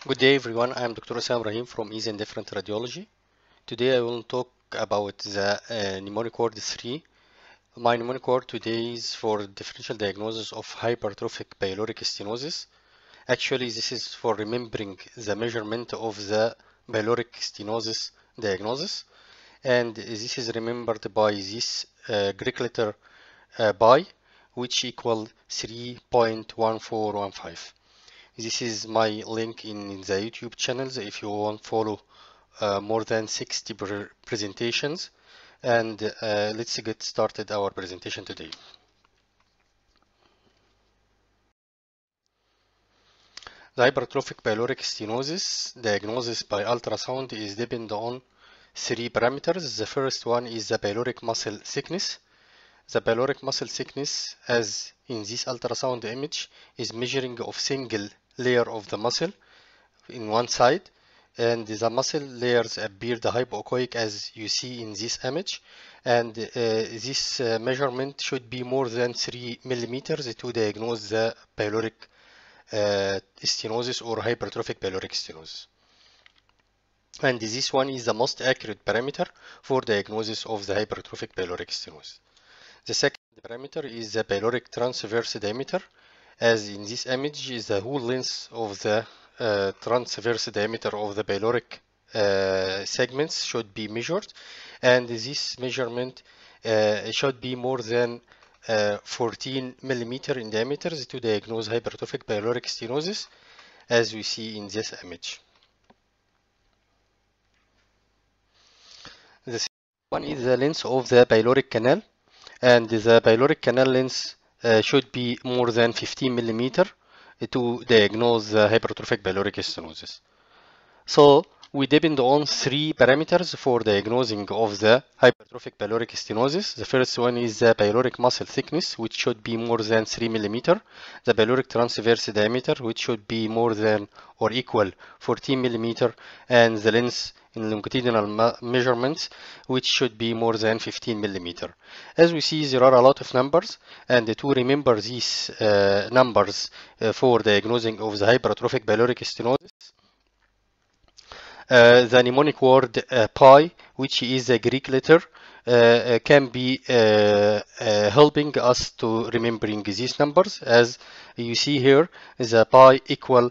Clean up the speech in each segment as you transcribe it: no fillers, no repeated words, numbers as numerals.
Good day everyone, I am Dr. Osam Rahim from Easy and Different Radiology. Today I will talk about the mnemonic word 3. My mnemonic word today is for differential diagnosis of hypertrophic pyloric stenosis. Actually, this is for remembering the measurement of the pyloric stenosis diagnosis, and this is remembered by this Greek letter pi, which equal 3.1415. This is my link in the YouTube channels if you want to follow more than 60 presentations. And let's get started our presentation today. The hypertrophic pyloric stenosis diagnosis by ultrasound is dependent on 3 parameters. The first one is the pyloric muscle thickness. The pyloric muscle thickness, as in this ultrasound image, is measuring of single layer of the muscle in one side, and the muscle layers appear the hypoechoic as you see in this image, and this measurement should be more than 3 millimeters to diagnose the pyloric stenosis or hypertrophic pyloric stenosis. And this one is the most accurate parameter for diagnosis of the hypertrophic pyloric stenosis. The second parameter is the pyloric transverse diameter. As in this image, is the whole length of the transverse diameter of the pyloric segments should be measured, and this measurement should be more than 14 millimeter in diameter to diagnose hypertrophic pyloric stenosis, as we see in this image. The second one is the length of the pyloric canal, and the pyloric canal length should be more than 15 millimeter to diagnose the hypertrophic pyloric stenosis. So we depend on 3 parameters for diagnosing of the hypertrophic pyloric stenosis. The first one is the pyloric muscle thickness, which should be more than 3 millimeter. The pyloric transverse diameter, which should be more than or equal 14 millimeter, and the length in longitudinal measurements, which should be more than 15 millimeter. As we see, there are a lot of numbers, and to remember these numbers for diagnosing of the hypertrophic pyloric stenosis, the mnemonic word pi, which is a Greek letter, can be helping us to remembering these numbers. As you see here, the pi equal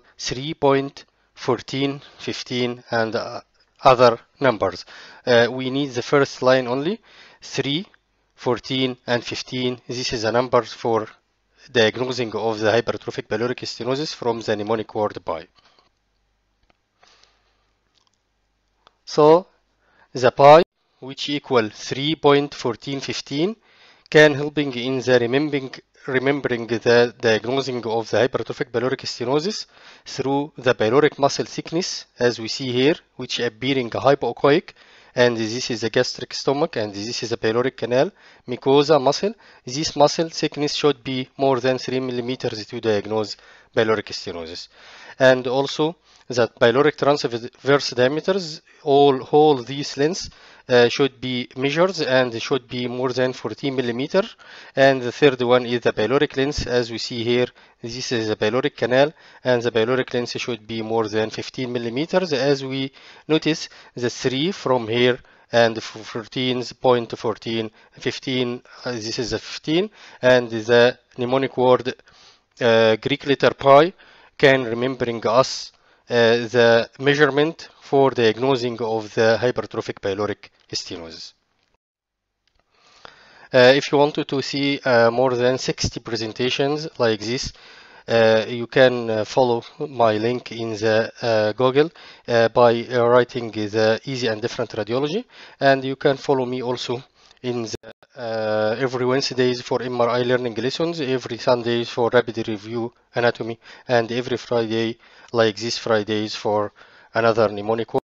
3.1415 and other numbers. We need the first line only, 3, 14, and 15. This is a number for diagnosing of the hypertrophic pyloric stenosis from the mnemonic word pi. So the pi, which equal 3.1415, can helping in the remembering the diagnosing of the hypertrophic pyloric stenosis through the pyloric muscle thickness, as we see here, which appearing hypoechoic, and this is a gastric stomach, and this is a pyloric canal mucosa muscle. This muscle thickness should be more than 3 millimeters to diagnose pyloric stenosis. And also that pyloric transverse diameters, all these lengths should be measured and should be more than 14 millimeter. And the third one is the pyloric length, as we see here. This is the pyloric canal, and the pyloric length should be more than 15 millimeters. As we notice, the 3 from here and 14.14, 15, this is a 15, and the mnemonic word Greek letter pi can remembering us the measurement for diagnosing of the hypertrophic pyloric stenosis. If you wanted to see more than 60 presentations like this, you can follow my link in the Google by writing the Easy and Different Radiology, and you can follow me also in the every Wednesdays for MRI learning lessons, every Sundays for rapid review anatomy, and every Friday like this Fridays for another mnemonic word.